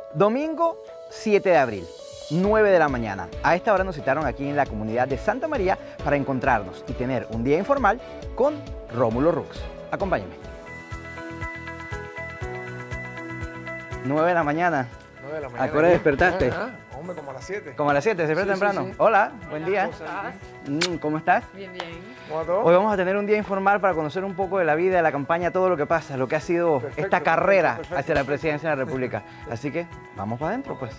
Domingo 7 de abril, 9 de la mañana. A esta hora nos citaron aquí en la comunidad de Santa María para encontrarnos y tener un día informal con Rómulo Rux. Acompáñenme. 9 de la mañana. 9 de la mañana. ¿A qué hora despertaste? Hombre, como a las 7. Como a las 7, siempre Sí, temprano. sí, sí. Hola, buen día. ¿Cómo estás? ¿Cómo estás? Bien, bien. ¿Cómo va todo? Hoy vamos a tener un día informal para conocer un poco de la vida, de la campaña, todo lo que pasa, lo que ha sido Perfecto, esta carrera perfecto. hacia la presidencia de la República. Así que vamos para adentro, pues.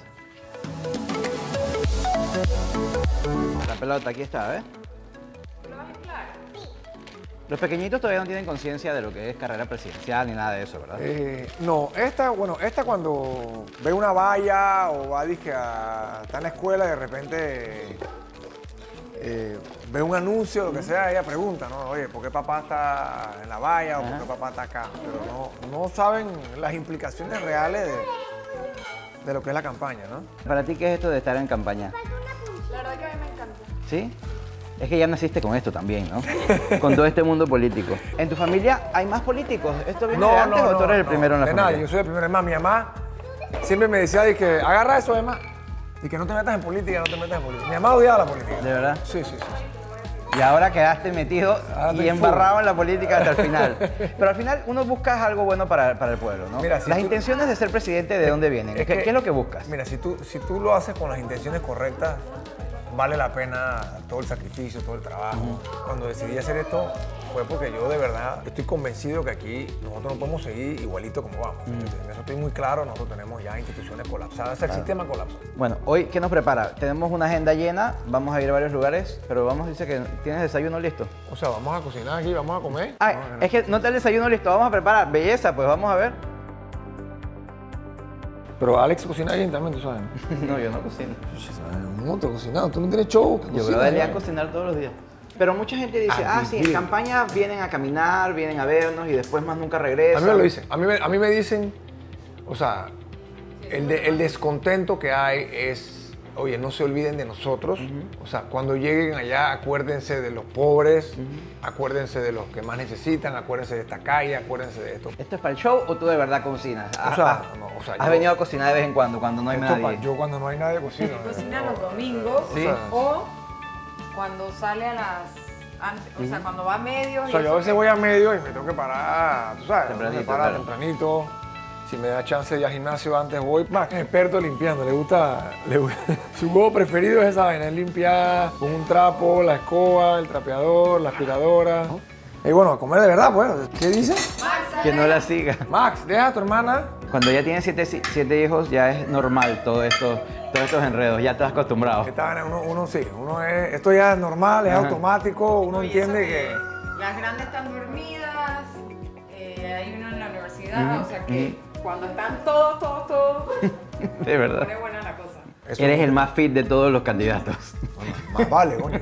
La pelota, aquí está, ¿ves? ¿Lo vas a inflar? Los pequeñitos todavía no tienen conciencia de lo que es carrera presidencial ni nada de eso, ¿verdad? No, esta cuando ve una valla o va está en la escuela y de repente ve un anuncio, lo que sea, ella pregunta, ¿no? Oye, ¿por qué papá está en la valla o por qué papá está acá? Pero no saben las implicaciones reales de lo que es la campaña, ¿no? Para ti, ¿qué es esto de estar en campaña? La verdad que a mí me encanta. ¿Sí? Es que ya naciste con esto también, ¿no? Con todo este mundo político. ¿En tu familia hay más políticos? ¿Esto viene de antes o tú eres el primero en la de familia? nadie, yo soy el primero. Es más, mi mamá siempre me decía que agarra eso, Emma, y que no te metas en política, no te metas en política. Mi mamá odiaba la política. ¿De verdad? Sí, sí, sí. Y ahora quedaste metido Ahora y estoy embarrado en la política hasta el final. Pero al final uno busca algo bueno para el pueblo, ¿no? Mira, si Las tú- intenciones de ser presidente, ¿de dónde vienen? ¿Qué es lo que buscas? Mira, si tú lo haces con las intenciones correctas, vale la pena todo el sacrificio, todo el trabajo. Cuando decidí hacer esto fue porque yo de verdad estoy convencido que aquí nosotros no podemos seguir igualito como vamos. En eso estoy muy claro, nosotros tenemos ya instituciones colapsadas, el sistema colapsó. Bueno, hoy, ¿qué nos prepara? Tenemos una agenda llena, vamos a ir a varios lugares, pero dice que tienes desayuno listo. O sea, vamos a cocinar aquí, vamos a comer. Ay, Vamos a ver. es que no te el desayuno listo, vamos a preparar. Belleza, pues vamos a ver. Pero Alex cocina bien también, tú sabes. No, yo no cocino. No, te cocinado, tú no tienes show. Yo veo a Elian cocinar todos los días. Pero mucha gente dice, sí, en campaña vienen a caminar, vienen a vernos y después más nunca regresan. A mí me lo dicen. A mí me dicen, o sea, el descontento que hay es, oye, no se olviden de nosotros. O sea, cuando lleguen allá, acuérdense de los pobres, acuérdense de los que más necesitan, acuérdense de esta calle, acuérdense de esto. ¿Esto es para el show o tú de verdad cocinas? ¿Has yo- venido a cocinar de vez en cuando no hay esto nadie? yo cuando no hay nadie cocino. Cocina los domingos Sí. o cuando sale a o sea, cuando va a medios. O sea, yo a veces voy a medio y me tengo que parar, tú sabes, Tempranito, me parar claro. tempranito. Si me da chance de ir al gimnasio antes voy. Max es experto limpiando, le gusta. Su juego preferido es esa vaina, es limpiar con un trapo, la escoba, el trapeador, la aspiradora. Y bueno, a comer de verdad, pues. ¿Qué dice? Que no la siga. Max, deja a tu hermana. Cuando ya tienes siete hijos, ya es normal todos estos enredos, ya estás acostumbrado. Esta vaina, uno es. Esto ya es normal, es automático, uno entiende que. Las grandes están dormidas, hay uno en la universidad, o sea que cuando están todos, De verdad. pone buena la cosa. eso Eres no- el más fit de todos los candidatos. Más vale, coño.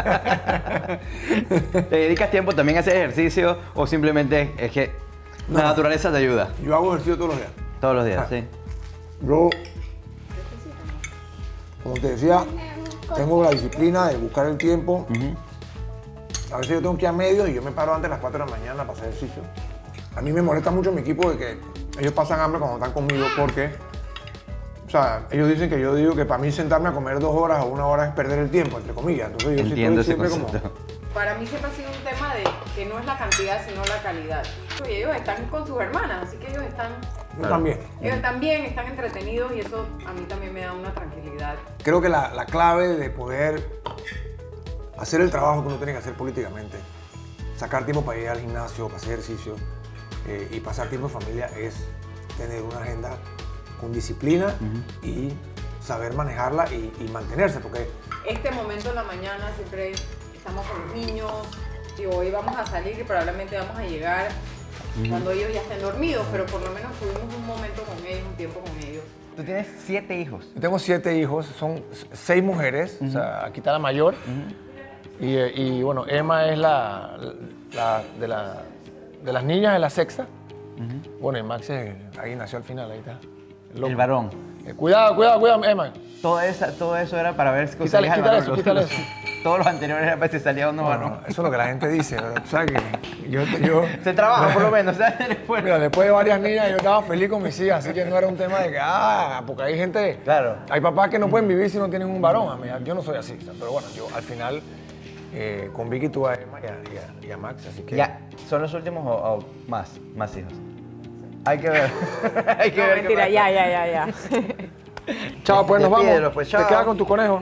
¿Te dedicas tiempo también a hacer ejercicio o simplemente es que la naturaleza te ayuda? Yo hago ejercicio todos los días. Todos los días, sí. Yo, como te decía, tengo la disciplina de buscar el tiempo. A veces yo tengo que ir a medios y yo me paro antes de las 4 de la mañana para hacer ejercicio. A mí me molesta mucho mi equipo de que ellos pasan hambre cuando están conmigo porque, o sea, ellos dicen que yo digo que para mí sentarme a comer 2 horas o 1 hora es perder el tiempo, entre comillas. Entonces yo sí Entiendo estoy ese siempre como... concepto. Para mí siempre ha sido un tema de que no es la cantidad, sino la calidad. Y ellos están con sus hermanas, así que ellos están Yo también. bien, están entretenidos y eso a mí también me da una tranquilidad. Creo que la clave de poder hacer el trabajo que uno tiene que hacer políticamente, sacar tiempo para ir al gimnasio, para hacer ejercicio y pasar tiempo en familia es tener una agenda con disciplina y saber manejarla y mantenerse, porque Este momento en la mañana siempre estamos con los niños y hoy vamos a salir y probablemente vamos a llegar cuando ellos ya estén dormidos, pero por lo menos tuvimos un momento con ellos, un tiempo con ellos. Tú tienes 7 hijos. yo tengo 7 hijos, son 6 mujeres, o sea, aquí está la mayor, y bueno, Emma es de las niñas, es la sexta. Bueno, y Max ahí nació al final, ahí está. Loco. El varón. Cuidado, Emma. Todo eso era para ver si Quítale conseguías al eso, varón. quítale eso. todos los anteriores a veces salía uno Bueno, varón. eso es lo que la gente dice, pero tú sabes que yo Se trabaja por lo menos, ¿sabes? El esfuerzo. mira, después de varias niñas yo estaba feliz con mis hijas, así que no era un tema de que, porque hay gente, Claro. hay papás que no pueden vivir si no tienen un varón, amiga. Yo no soy así, ¿sabes? Pero bueno, yo al final con Vicky tuve a Emma y a Max, así que... Ya, ¿son los últimos o más hijos? Hay que ver. Hay que No, ver. qué mentira, pasa. ya. Chao, pues nos Despídelo, vamos. pues, Te chao. quedas con tu conejo.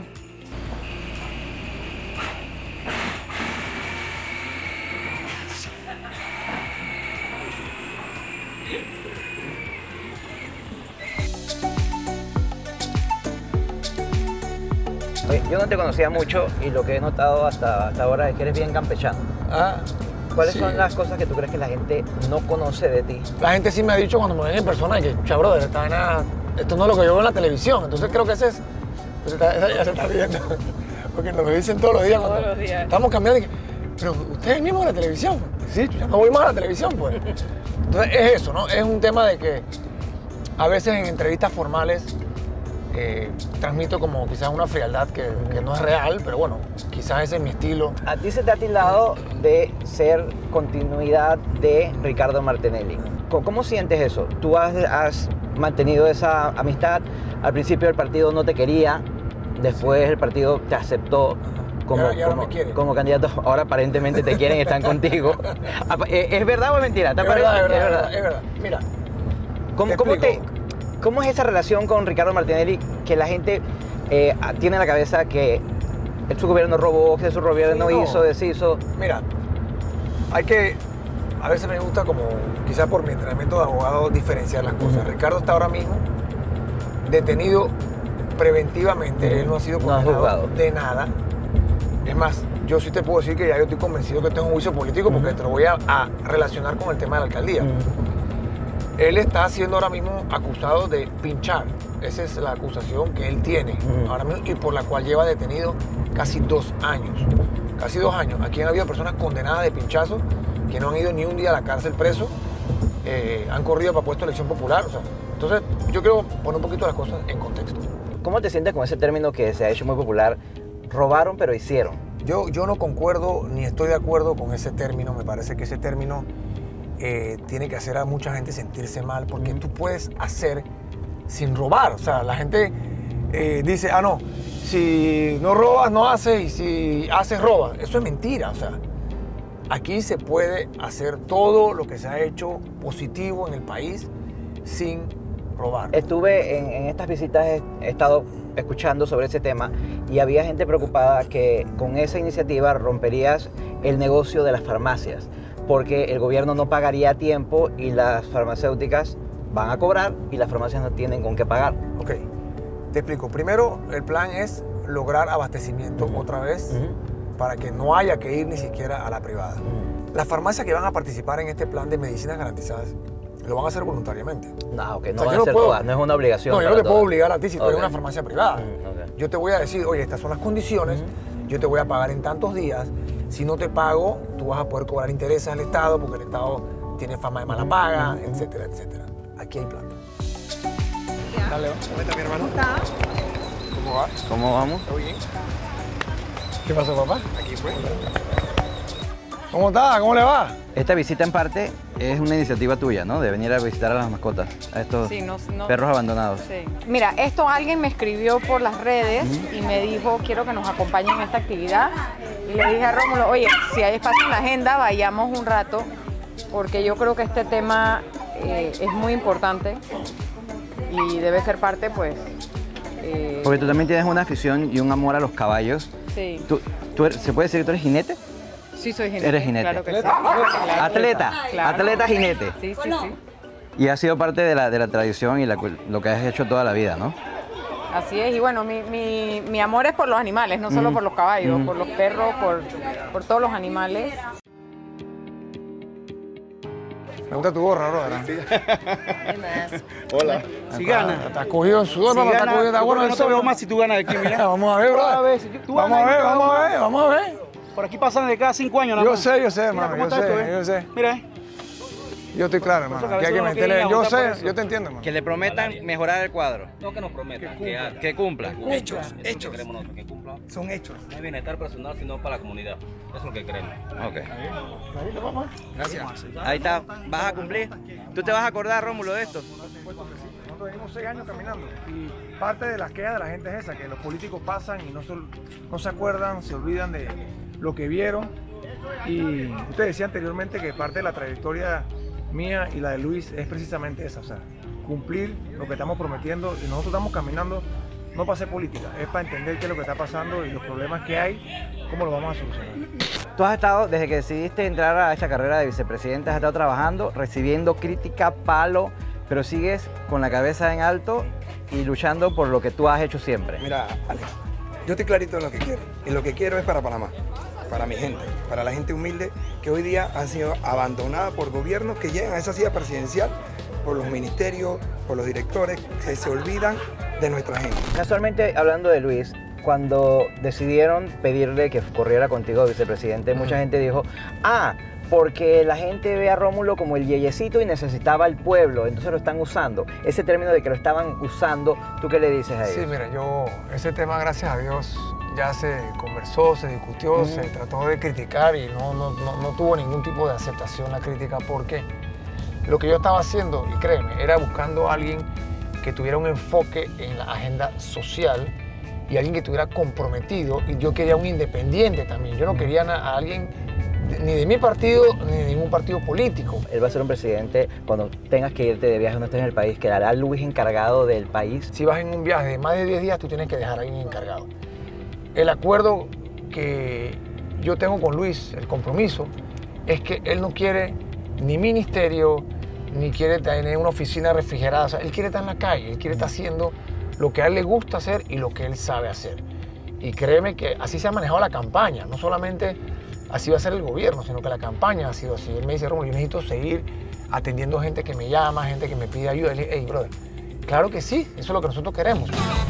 Oye, yo no te conocía mucho y lo que he notado hasta ahora es que eres bien campechano. ¿Cuáles Sí. son las cosas que tú crees que la gente no conoce de ti? La gente sí me ha dicho cuando me ven en persona que, brother, esto no es lo que yo veo en la televisión. Entonces creo que ese es... Pues ya se está viendo. Porque nos lo dicen todos los días. Todos cuando los días. Estamos cambiando y que, pero usted es el mismo de la televisión. Sí, yo ya no voy más a la televisión, pues. Entonces es eso, ¿no? Es un tema de que a veces en entrevistas formales transmito como quizás una frialdad que no es real, pero bueno, quizás ese es mi estilo. A ti se te ha tildado de ser continuidad de Ricardo Martinelli. ¿Cómo sientes eso? Tú has mantenido esa amistad. Al principio el partido no te quería, después el partido te aceptó Y ahora me quiere. como candidato. Ahora aparentemente te quieren y están contigo. ¿Es verdad o es mentira? ¿Te Es parece? verdad, es verdad. Mira, ¿Cómo es esa relación con Ricardo Martinelli que la gente tiene en la cabeza que su gobierno robó, que su gobierno Sí, no. hizo, deshizo? mira, a veces me gusta como, quizás por mi entrenamiento de abogado, diferenciar las cosas. Ricardo está ahora mismo detenido preventivamente, él no ha sido No ha condenado juzgado. de nada. Es más, yo sí te puedo decir que ya yo estoy convencido que tengo un juicio político porque te lo voy a relacionar con el tema de la alcaldía. Él está siendo ahora mismo acusado de pinchar. Esa es la acusación que él tiene ahora mismo y por la cual lleva detenido casi 2 años. Casi 2 años. Aquí han habido personas condenadas de pinchazo que no han ido ni un día a la cárcel preso, han corrido para puesto de elección popular. O sea, entonces, yo quiero poner un poquito las cosas en contexto. ¿Cómo te sientes con ese término que se ha hecho muy popular? Robaron pero hicieron. Yo no concuerdo ni estoy de acuerdo con ese término. Me parece que ese término tiene que hacer a mucha gente sentirse mal porque tú puedes hacer sin robar. O sea, la gente dice, no, si no robas, no haces y si haces, robas. Eso es mentira. O sea, aquí se puede hacer todo lo que se ha hecho positivo en el país sin robar. Estuve en estas visitas, he estado escuchando sobre ese tema y había gente preocupada que con esa iniciativa romperías el negocio de las farmacias porque el gobierno no pagaría a tiempo y las farmacéuticas van a cobrar y las farmacias no tienen con qué pagar. Ok, te explico. Primero, el plan es lograr abastecimiento otra vez para que no haya que ir ni siquiera a la privada. Las farmacias que van a participar en este plan de medicinas garantizadas lo van a hacer voluntariamente. No, ok, O no sea, van yo a ser puedo- todas, no es una obligación. No, yo no para te puedo todas. obligar a ti si tú Ok. eres una farmacia privada. Ok. Yo te voy a decir, oye, estas son las condiciones, yo te voy a pagar en tantos días. Si no te pago, tú vas a poder cobrar intereses al Estado porque el Estado tiene fama de mala paga, etcétera, etcétera. Aquí hay plan. Dale, ¿cómo está mi hermano? ¿Cómo va? ¿Cómo vamos? ¿Todo bien? ¿Qué pasó, papá? Aquí pues. ¿Cómo está? ¿Cómo le va? Esta visita en parte es una iniciativa tuya, ¿no? De venir a visitar a las mascotas, a estos Sí, no- perros abandonados. Sí. Mira, esto alguien me escribió por las redes y me dijo, quiero que nos acompañen en esta actividad. Y le dije a Rómulo, oye, si hay espacio en la agenda, vayamos un rato, porque yo creo que este tema es muy importante y debe ser parte, pues... Porque tú también tienes una afición y un amor a los caballos. sí. ¿Se puede decir que tú eres jinete? Sí, soy jinete. Eres jinete. Claro que sí. Atleta, Claro. atleta jinete. Sí, sí, sí. Y ha sido parte de la tradición y lo que has hecho toda la vida, ¿no? Así es, y bueno, mi amor es por los animales, no solo por los caballos, por los perros, por todos los animales. Me gusta tu gorra, bro, ¿verdad? Hola. Si gana. Te has cogido en sudor, papá, te has cogido, está bueno el no te sol. veo más si tú ganas de aquí, mira. Vamos a ver, bro. A ver, si tú Vamos a ganas, ver, yo vamos a hago- ver, vamos a ver. Por aquí pasan de cada 5 años nada Yo más. sé, Mira hermano, cómo yo está esto, sé, yo sé. Mira, Yo estoy claro, hermano. Aquí hay que meterle. Yo sé, yo te entiendo, hermano. Que le prometan mejorar el cuadro. No que nos prometan, Que cumpla. Hechos. Eso es lo que queremos nosotros, que cumpla. Son hechos. No es bienestar personal, sino para la comunidad. Eso es lo que queremos. Ok. Gracias. Ahí está. ¿Vas a cumplir? ¿Tú te vas a acordar, Rómulo, de esto? Nosotros venimos 6 años caminando y parte de las quejas de la gente es esa, que los políticos pasan y no se acuerdan, se olvidan de lo que vieron. Y usted decía anteriormente que parte de la trayectoria mía y la de Luis es precisamente esa, o sea, cumplir lo que estamos prometiendo y nosotros estamos caminando no para hacer política, es para entender qué es lo que está pasando y los problemas que hay, cómo los vamos a solucionar. Tú has estado, desde que decidiste entrar a esta carrera de vicepresidente, has estado trabajando, recibiendo crítica, palo, pero sigues con la cabeza en alto y luchando por lo que tú has hecho siempre. Mira, Alex, yo estoy clarito en lo que quiero. Y lo que quiero es para Panamá, para mi gente, para la gente humilde que hoy día han sido abandonada por gobiernos que llegan a esa silla presidencial, por los ministerios, por los directores, que se olvidan de nuestra gente. Casualmente, hablando de Luis, cuando decidieron pedirle que corriera contigo de vicepresidente, mucha gente dijo, porque la gente ve a Rómulo como el yeyecito y necesitaba al pueblo, entonces lo están usando. Ese término de que lo estaban usando, ¿tú qué le dices a ellos? Sí, mira, ese tema, gracias a Dios, ya se conversó, se discutió, se trató de criticar y no tuvo ningún tipo de aceptación la crítica, porque lo que yo estaba haciendo, y créeme, era buscando a alguien que tuviera un enfoque en la agenda social y alguien que estuviera comprometido, y yo quería un independiente también, yo no quería a alguien ni de mi partido ni de ningún partido político. Él va a ser un presidente cuando tengas que irte de viaje, no estés en el país, quedará Luis encargado del país. Si vas en un viaje de más de 10 días, tú tienes que dejar a alguien encargado. El acuerdo que yo tengo con Luis, el compromiso, es que él no quiere ni ministerio, ni quiere tener una oficina refrigerada. O sea, él quiere estar en la calle, él quiere estar haciendo lo que a él le gusta hacer y lo que él sabe hacer. Y créeme que así se ha manejado la campaña, no solamente así va a ser el gobierno, sino que la campaña ha sido así. Él me dice, Rómulo, yo necesito seguir atendiendo gente que me llama, gente que me pide ayuda. Y le digo, hey, brother, claro que sí, eso es lo que nosotros queremos.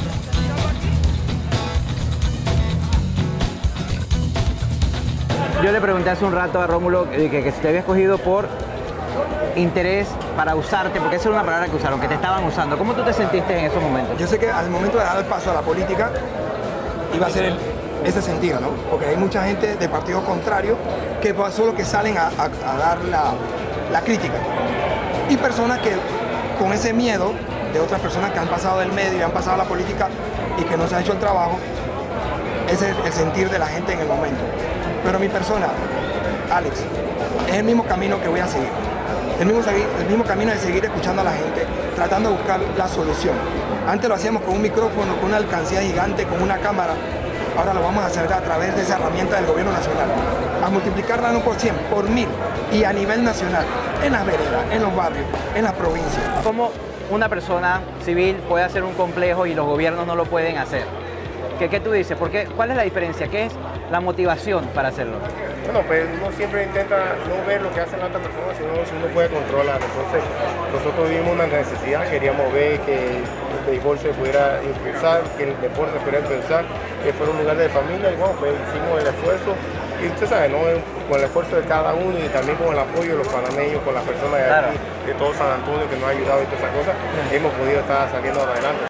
Yo le pregunté hace un rato a Rómulo que se te había escogido por interés para usarte, porque esa era una palabra que usaron, que te estaban usando. ¿Cómo tú te sentiste en esos momentos? Yo sé que al momento de dar el paso a la política iba a ser ese sentido, ¿no? Porque hay mucha gente de partidos contrarios que solo que salen a dar la crítica. Y personas que con ese miedo de otras personas que han pasado del medio y han pasado a la política y que no se ha hecho el trabajo, ese es el sentir de la gente en el momento. Pero mi persona, Alex, es el mismo camino que voy a seguir. El mismo camino de seguir escuchando a la gente, tratando de buscar la solución. Antes lo hacíamos con un micrófono, con una alcancía gigante, con una cámara. Ahora lo vamos a hacer a través de esa herramienta del gobierno nacional. A multiplicarla no por 100, por 1000 y a nivel nacional, en las veredas, en los barrios, en las provincias. ¿Cómo una persona civil puede hacer un complejo y los gobiernos no lo pueden hacer? ¿Qué tú dices? ¿Cuál es la diferencia? ¿Qué es la motivación para hacerlo? Bueno, pues uno siempre intenta no ver lo que hacen las otras personas, sino si uno puede controlar. Entonces, nosotros vimos una necesidad, queríamos ver que el béisbol se pudiera impulsar, que el deporte se pudiera impulsar, que fuera un lugar de familia, y bueno, pues hicimos el esfuerzo. Y usted sabe, ¿no? Con el esfuerzo de cada uno y también con el apoyo de los panameños, con las personas de aquí, de todo San Antonio que nos ha ayudado y todas esas cosas, hemos podido estar saliendo adelante.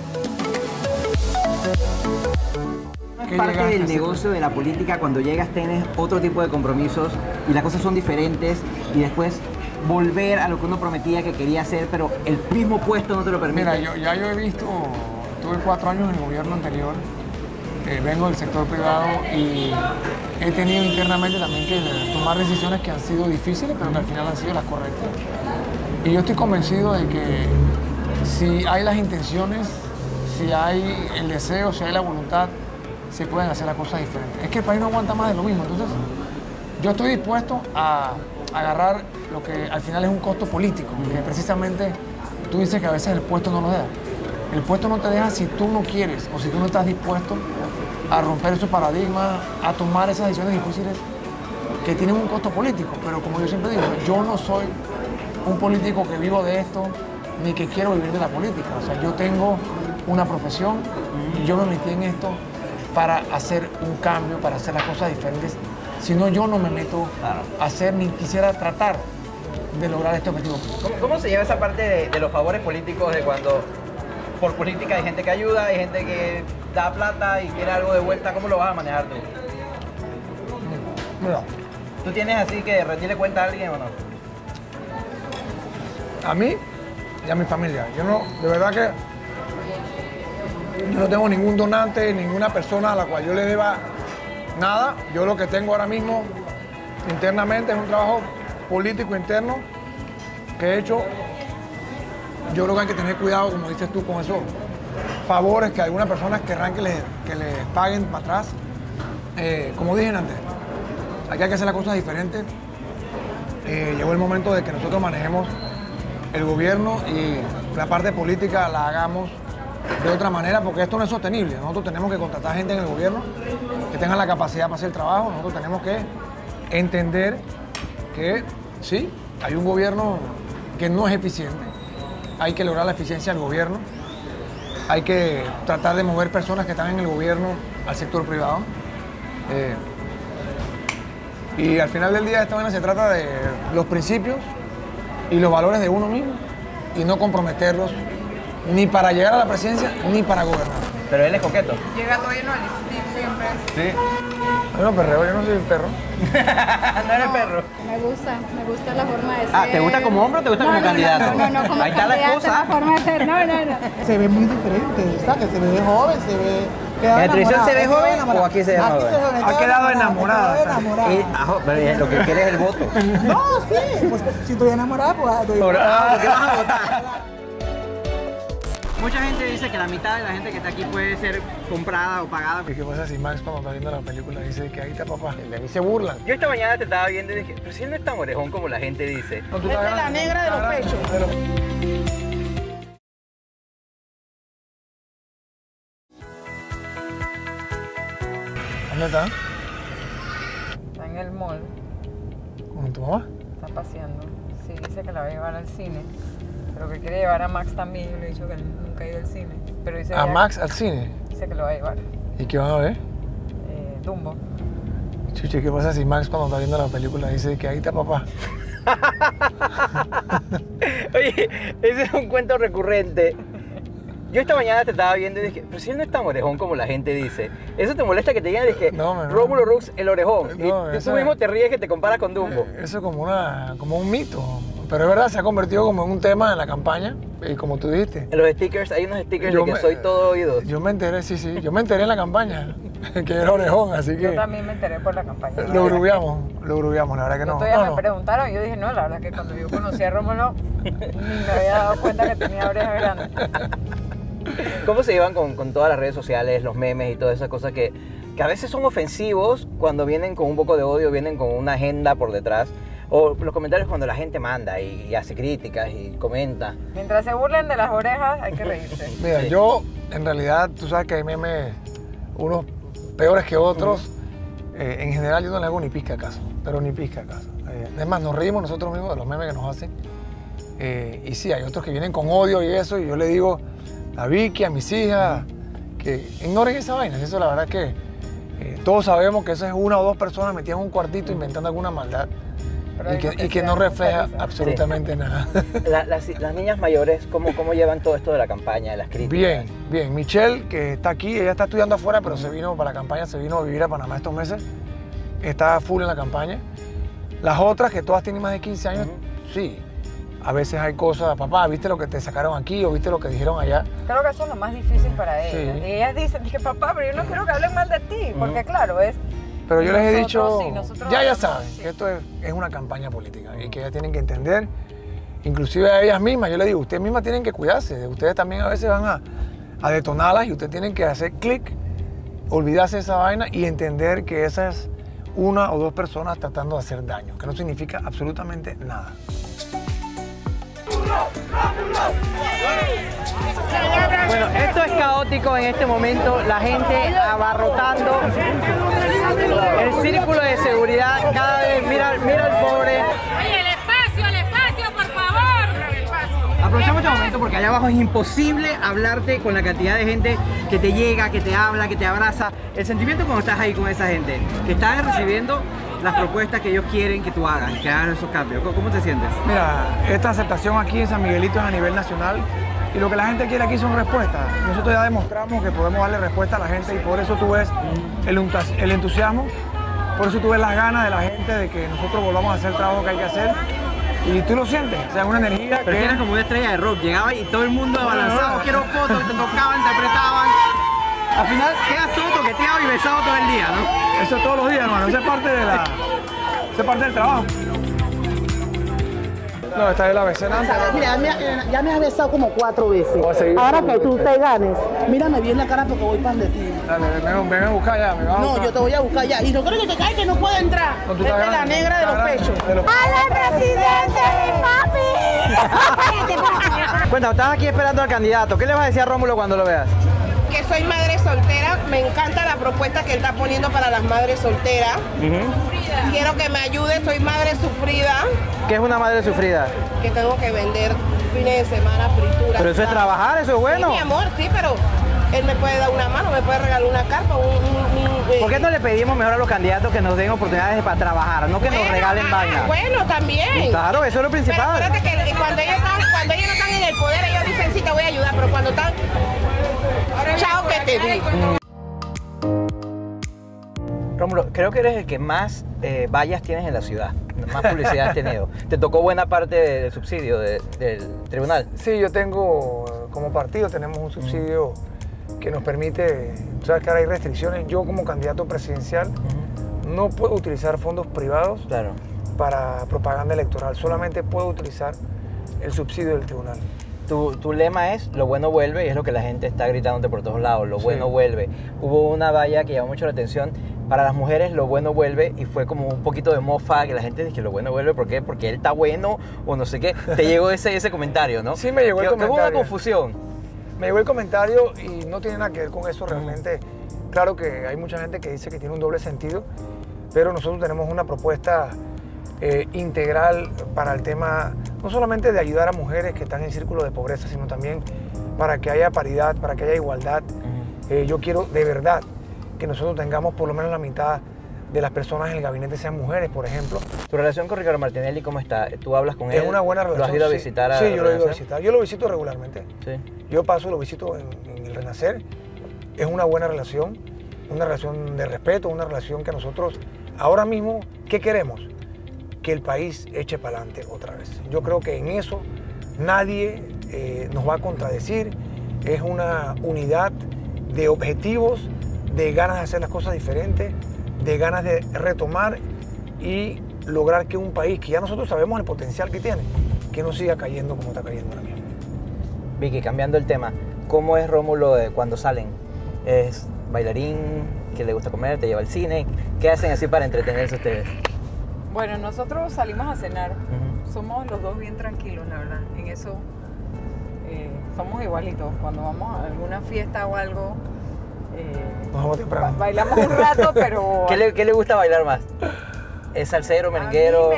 Es parte del negocio de la política, cuando llegas tienes otro tipo de compromisos y las cosas son diferentes y después volver a lo que uno prometía que quería hacer, pero el mismo puesto no te lo permite. Mira, yo he visto, tuve 4 años en el gobierno anterior, vengo del sector privado y he tenido internamente también que tomar decisiones que han sido difíciles, pero que al final han sido las correctas. Y yo estoy convencido de que si hay las intenciones, si hay el deseo, si hay la voluntad, se pueden hacer las cosas diferentes. Es que el país no aguanta más de lo mismo, entonces yo estoy dispuesto a agarrar lo que al final es un costo político, que precisamente tú dices que a veces el puesto no lo deja. El puesto no te deja si tú no quieres o si tú no estás dispuesto a romper esos paradigmas, a tomar esas decisiones difíciles que tienen un costo político. Pero como yo siempre digo, yo no soy un político que vivo de esto ni que quiero vivir de la política. O sea, yo tengo una profesión y yo me metí en esto para hacer un cambio, para hacer las cosas diferentes. Si no, yo no me meto a hacer ni quisiera tratar de lograr este objetivo. ¿Cómo se lleva esa parte de los favores políticos de cuando por política hay gente que ayuda, hay gente que da plata y quiere algo de vuelta? ¿Cómo lo vas a manejar tú? Mira, ¿Tú tienes así que rendirle cuenta a alguien o no? a mí y a mi familia. Yo no, de verdad que yo no tengo ningún donante, ninguna persona a la cual yo le deba nada. Yo lo que tengo ahora mismo internamente es un trabajo político interno que he hecho. Yo creo que hay que tener cuidado, como dices tú, con esos favores que algunas personas querrán que les paguen para atrás. Como dije antes, aquí hay que hacer las cosas diferentes. Llegó el momento de que nosotros manejemos el gobierno y la parte política la hagamos de otra manera, porque esto no es sostenible. Nosotros tenemos que contratar gente en el gobierno que tenga la capacidad para hacer el trabajo. Nosotros tenemos que entender que sí, hay un gobierno que no es eficiente. Hay que lograr la eficiencia del gobierno. Hay que tratar de mover personas que están en el gobierno al sector privado. Y al final del día esta vaina se trata de los principios y los valores de uno mismo y no comprometerlos ni para llegar a la presidencia ni para gobernar. Pero él es coqueto. Llega todo lleno de lipstick siempre. Sí. Yo no perreo, yo no soy un perro. No eres perro. Me gusta la forma de ser. Ah, ¿te gusta como hombre o te gusta como candidato? No, como Ahí está la candidato, cosa. la forma de ser, no. Se ve muy diferente, ¿sabes? Se ve joven, se ve... ¿En la televisión se ve joven o aquí se ve joven? Ha quedado enamorada. Lo que quiere es el voto. No, sí, pues si estoy enamorada, pues... ¿Por qué vas a votar? Mucha gente dice que la mitad de la gente que está aquí puede ser comprada o pagada. ¿Y qué pasa si Max cuando está viendo la película dice que ahí está papá? De mí se burlan. Yo esta mañana te estaba viendo y dije, pero si él no es tan orejón como la gente dice. No, tú Esta es la negra de los pechos. ¿Dónde está? Está en el mall, ¿Con tu mamá? está paseando. Sí, dice que la va a llevar al cine, pero que quiere llevar a Max también. Yo le he dicho que él nunca ha ido al cine. Pero dice ¿A ella- Max al cine? Dice que lo va a llevar. ¿Y qué van a ver? Dumbo. Chuchi, ¿qué pasa si Max cuando está viendo la película dice que ahí está papá? Oye, ese es un cuento recurrente. Yo esta mañana te estaba viendo y dije, pero si él no es tan orejón como la gente dice. ¿Eso te molesta que te digan que No, no. Rómulo Rux el orejón? No, y eso tú mismo es- te ríes que te comparas con Dumbo. Eso es como un mito. Pero es verdad, se ha convertido como en un tema en la campaña. Y como tú dijiste. En los stickers, hay unos stickers Yo de que me- soy todo oídos. Yo me enteré, sí. Yo me enteré en la campaña que era orejón, así Yo que también me enteré por la campaña. lo grubiamos, la verdad que no. Todavía No, me no. preguntaron y yo dije, no, la verdad es que cuando yo conocí a Rómulo ni me había dado cuenta que tenía orejas grandes. ¿Cómo se llevan con todas las redes sociales, los memes y todas esas cosas que a veces son ofensivos cuando vienen con un poco de odio, vienen con una agenda por detrás? O los comentarios cuando la gente manda y hace críticas y comenta. Mientras se burlen de las orejas, hay que reírse. Mira, yo en realidad, tú sabes que hay memes, unos peores que otros. En general yo no le hago ni pizca de caso, pero ni pizca de caso. Es más, nos reímos nosotros mismos de los memes que nos hacen. Y sí, hay otros que vienen con odio y eso, y yo le digo a Vicky, a mis hijas, que ignoren esa vaina. Eso la verdad que todos sabemos que eso es una o dos personas metidas en un cuartito inventando alguna maldad. Pero Y digo que, y que sí no da mucha refleja risa. absolutamente nada. Las niñas mayores, ¿cómo llevan todo esto de la campaña, de las críticas? Bien, bien. Michelle, que está aquí, ella está estudiando afuera, pero se vino para la campaña, se vino a vivir a Panamá estos meses. Está full en la campaña. Las otras, que todas tienen más de 15 años, sí. A veces hay cosas, papá, ¿viste lo que te sacaron aquí o viste lo que dijeron allá? Creo que eso es lo más difícil para Sí. ellas. Y ellas dicen, dije, papá, pero yo no quiero que hablen mal de ti, porque claro, es... Pero yo les he Nosotros dicho, sí, nosotros ya hablamos, saben, sí. que esto es una campaña política y que ellas tienen que entender, inclusive a ellas mismas, yo les digo, ustedes mismas tienen que cuidarse, ustedes también a veces van a detonarlas y ustedes tienen que hacer clic, olvidarse de esa vaina y entender que esa es una o dos personas tratando de hacer daño, que no significa absolutamente nada. Bueno, esto es caótico en este momento, la gente abarrotando el círculo de seguridad cada vez, mira el pobre. Oye, el espacio, por favor. Aprovechamos este momento porque allá abajo es imposible hablarte con la cantidad de gente que te llega, que te habla, que te abraza. El sentimiento cuando estás ahí con esa gente, que estás recibiendo las propuestas que ellos quieren que tú hagas, que hagas esos cambios? ¿Cómo te sientes? Mira, esta aceptación aquí en San Miguelito es a nivel nacional y lo que la gente quiere aquí son respuestas. Nosotros ya demostramos que podemos darle respuesta a la gente y por eso tú ves el entusiasmo, por eso tú ves las ganas de la gente de que nosotros volvamos a hacer el trabajo que hay que hacer. Y tú lo sientes, o sea, una energía Pero que... eras como una estrella de rock, llegaba y todo el mundo abalanzado, quiero fotos, te tocaban, te apretaban. Al final quedas todo toqueteado y besado todo el día, ¿no? Eso es todos los días, hermano, eso es parte del trabajo. No, esta es la vecinanza. Mira, ya me has besado como 4 veces. Voy a seguir. Ahora que tú te ganes, mírame bien la cara porque voy pan de ti. Dale, ven a buscar ya, me vas a buscar. No, yo te voy a buscar ya. Y no creo que te caigas que no puedo entrar. No, tú Esta estás es la grande, negra de los estás pechos. grande, de los- ¡Hola, presidente, mi papi! Cuéntame, estás aquí esperando al candidato. ¿Qué le vas a decir a Rómulo cuando lo veas? Que soy madre soltera, me encanta la propuesta que él está poniendo para las madres solteras. Quiero que me ayude, soy madre sufrida, ¿Qué es una madre sufrida? que tengo que vender fines de semana frituras. Pero eso es trabajar, eso es bueno. Sí, mi amor, sí, pero él me puede dar una mano, me puede regalar una carpa, ¿Por qué no le pedimos mejor a los candidatos que nos den oportunidades para trabajar, no que nos regalen vainas? Bueno, también. Claro, eso es lo Pero principal. acuérdate que cuando ellos no están en el poder, ellos dicen sí te voy a ayudar, pero cuando están, chao que te vi. Rómulo, creo que eres el que más vallas tienes en la ciudad, más publicidad has tenido. ¿Te tocó buena parte del subsidio del tribunal? Sí, yo tengo, como partido tenemos un subsidio que nos permite, tú sabes que ahora hay restricciones, yo como candidato presidencial no puedo utilizar fondos privados Claro. para propaganda electoral, solamente puedo utilizar el subsidio del tribunal. Tu lema es lo bueno vuelve y es lo que la gente está gritándote por todos lados, lo Sí. bueno vuelve. Hubo una valla que llamó mucho la atención, para las mujeres lo bueno vuelve y fue como un poquito de mofa que la gente dice que lo bueno vuelve, ¿por qué? Porque él está bueno o no sé qué. Te llegó ese comentario, ¿no? Sí, me llegó el Que hubo una comentario. confusión. Me llegó el comentario y no tiene nada que ver con eso realmente. Claro que hay mucha gente que dice que tiene un doble sentido, pero nosotros tenemos una propuesta integral para el tema, no solamente de ayudar a mujeres que están en círculo de pobreza, sino también para que haya paridad, para que haya igualdad. Yo quiero de verdad que nosotros tengamos por lo menos la mitad de las personas en el gabinete sean mujeres, por ejemplo. ¿Tu relación con Ricardo Martinelli cómo está? ¿Tú hablas con él? Es una buena relación. ¿Lo has ido a sí. visitar? Sí, yo lo he ido a Renacer? visitar. Yo lo visito regularmente. Sí. Yo paso, lo visito en el Renacer. Es una buena relación de respeto, una relación que nosotros ahora mismo, ¿qué queremos? Que el país eche para adelante otra vez. Yo creo que en eso nadie nos va a contradecir. Es una unidad de objetivos, de ganas de hacer las cosas diferentes, de ganas de retomar y lograr que un país que ya nosotros sabemos el potencial que tiene, que no siga cayendo como está cayendo ahora mismo. Vicky, cambiando el tema, ¿cómo es Rómulo cuando salen? ¿Es bailarín, que le gusta comer, te lleva al cine? ¿Qué hacen así para entretenerse ustedes? Bueno, nosotros salimos a cenar. Somos los dos bien tranquilos, la verdad. En eso somos igualitos. Cuando vamos a alguna fiesta o algo, Nos vamos temprano. bailamos un rato, pero... ¿Qué le gusta bailar más? ¿Es salsero, merenguero?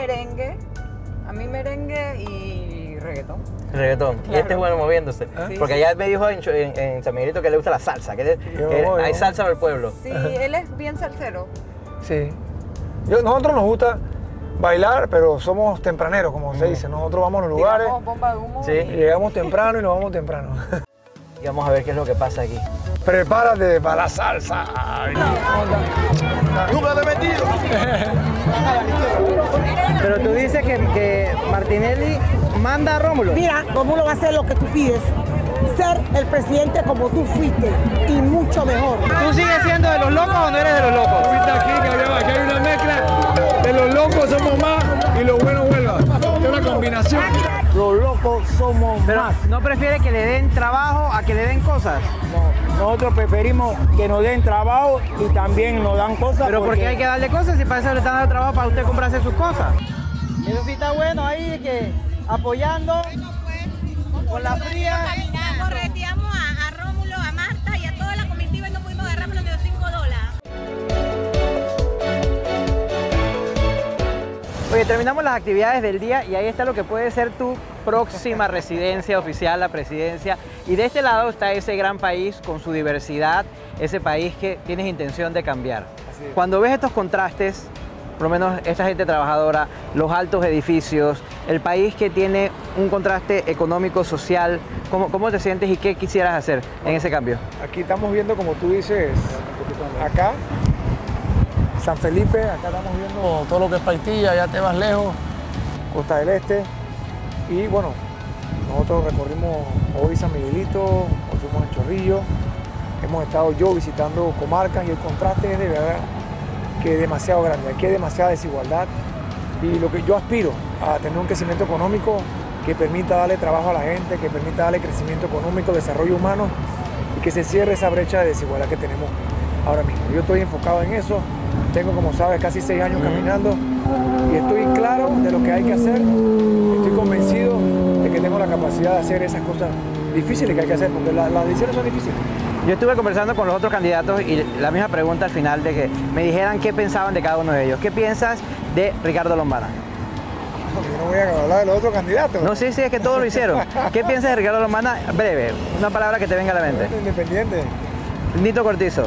A mí merengue y reggaetón. Reggaetón. Claro. Y este es bueno moviéndose. Sí, Porque sí. allá me dijo en San Miguelito que le gusta la salsa, que hay salsa para el pueblo. Sí, él es bien salsero. Sí. Nosotros nos gusta bailar, pero somos tempraneros, como se dice. Nosotros vamos a los lugares, Tiramos bomba de humo. Sí. y llegamos temprano y nos vamos temprano. Y vamos a ver qué es lo que pasa aquí. Prepárate para la salsa. ¡Nunca te he metido! Pero tú dices que Martinelli manda a Rómulo. Mira, Rómulo va a hacer lo que tú pides. Ser el presidente como tú fuiste y mucho mejor. ¿Tú sigues siendo de los locos o no eres de los locos? Viste aquí que hay una mezcla de los locos somos más y los buenos vuelvan. Es una combinación. Los locos somos Pero más. ¿no prefiere que le den trabajo a que le den cosas? Nosotros preferimos que nos den trabajo y también nos dan cosas. Pero ¿por qué hay que darle cosas si para eso le están dando trabajo para usted comprarse sus cosas? Eso sí está bueno ahí, que apoyando con la fría. Correteamos a Rómulo, a Marta y a toda la comitiva y no pudimos agarrar menos de $5. Oye, terminamos las actividades del día y ahí está lo que puede ser tu próxima residencia oficial, la presidencia. Y de este lado está ese gran país con su diversidad, ese país que tienes intención de cambiar. Cuando ves estos contrastes, por lo menos esta gente trabajadora, los altos edificios, el país que tiene un contraste económico, social, ¿cómo te sientes y qué quisieras hacer en ese cambio? Aquí estamos viendo, como tú dices, acá, San Felipe, acá estamos viendo todo lo que es Paitilla, allá te vas lejos, Costa del Este, y bueno, nosotros recorrimos hoy San Miguelito, hoy fuimos en Chorrillo, hemos estado yo visitando comarcas y el contraste es de verdad que es demasiado grande, aquí hay demasiada desigualdad y lo que yo aspiro a tener un crecimiento económico que permita darle trabajo a la gente, que permita darle crecimiento económico, desarrollo humano y que se cierre esa brecha de desigualdad que tenemos ahora mismo. Yo estoy enfocado en eso, tengo como sabes casi 6 años caminando y estoy claro de lo que hay que hacer, estoy convencido de que tengo la capacidad de hacer esas cosas difíciles que hay que hacer porque las decisiones son difíciles. Yo estuve conversando con los otros candidatos y la misma pregunta al final de que me dijeran qué pensaban de cada uno de ellos. ¿Qué piensas de Ricardo Lombana? Yo no voy a hablar de los otros candidatos. No, sí, es que todos lo hicieron. ¿Qué piensas de Ricardo Lombana? Breve, una palabra que te venga a la mente. Independiente. Nito Cortizo.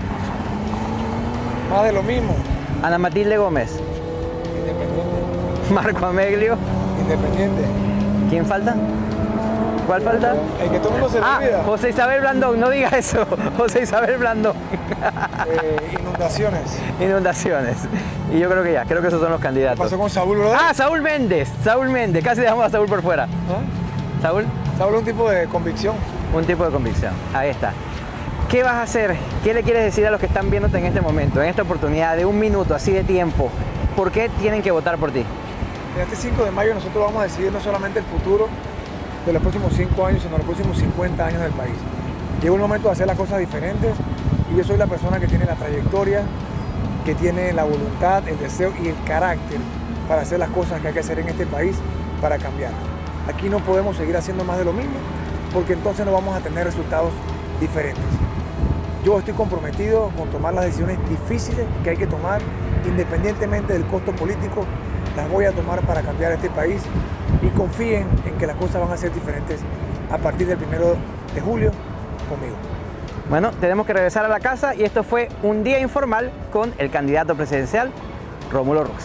Más de lo mismo. Ana Matilde Gómez. Independiente. Marco Ameglio. Independiente. ¿Quién falta? ¿Cuál falta? El que todo el mundo se le olvida. José Isabel Blandón, no digas eso. José Isabel Blandón. Inundaciones. Inundaciones. Y yo creo que creo que esos son los candidatos. ¿Qué pasó con Saúl, verdad? Ah, Saúl Méndez, casi dejamos a Saúl por fuera. ¿Ah? ¿Saúl? Saúl es un tipo de convicción. Un tipo de convicción, ahí está. ¿Qué vas a hacer? ¿Qué le quieres decir a los que están viéndote en este momento, en esta oportunidad de 1 minuto, así de tiempo? ¿Por qué tienen que votar por ti? En este 5 de mayo nosotros vamos a decidir no solamente el futuro de los próximos 5 años, sino los próximos 50 años del país. Llegó el momento de hacer las cosas diferentes y yo soy la persona que tiene la trayectoria, que tiene la voluntad, el deseo y el carácter para hacer las cosas que hay que hacer en este país para cambiar. Aquí no podemos seguir haciendo más de lo mismo porque entonces no vamos a tener resultados diferentes. Yo estoy comprometido con tomar las decisiones difíciles que hay que tomar, independientemente del costo político, las voy a tomar para cambiar este país y confíen en que las cosas van a ser diferentes a partir del 1 de julio conmigo. Bueno, tenemos que regresar a la casa y esto fue un día informal con el candidato presidencial, Rómulo Rux.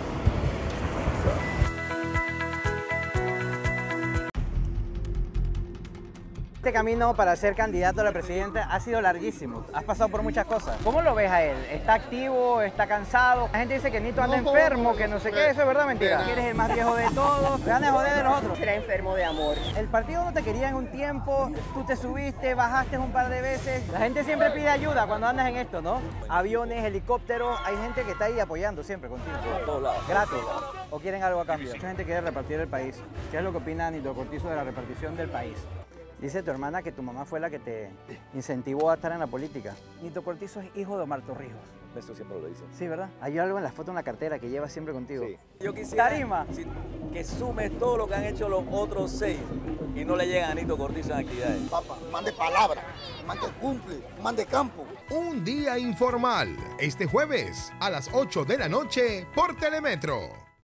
Este camino para ser candidato a la presidencia ha sido larguísimo. Has pasado por muchas cosas. ¿Cómo lo ves a él? ¿Está activo? ¿Está cansado? La gente dice que Nito anda enfermo, que no sé qué. ¿Eso es verdad o mentira? Que eres el más viejo de todos. Ganas de joder de los otros. Era enfermo de amor. El partido no te quería en un tiempo. Tú te subiste, bajaste un par de veces. La gente siempre pide ayuda cuando andas en esto, ¿no? Aviones, helicópteros. Hay gente que está ahí apoyando siempre contigo. Por todos lados. Gratis. ¿O quieren algo a cambio? Mucha gente quiere repartir el país. ¿Qué es lo que opina Nito Cortizo de la repartición del país? Dice tu hermana que tu mamá fue la que te incentivó a estar en la política. Nito Cortizo es hijo de Omar Torrijos. Eso siempre lo dice. Sí, ¿verdad? Hay algo en la foto en la cartera que llevas siempre contigo. Sí. Yo quisiera Tarima. que sumes todo lo que han hecho los otros 6 y no le llegan a Nito Cortizo en actividades. Papá, mande palabra, mande cumple, mande campo. Un día informal, este jueves a las 8 de la noche por Telemetro.